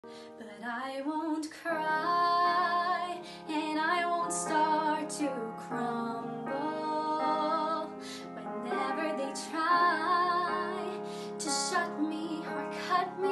But I won't cry, and I won't start to crumble whenever they try to shut me or cut me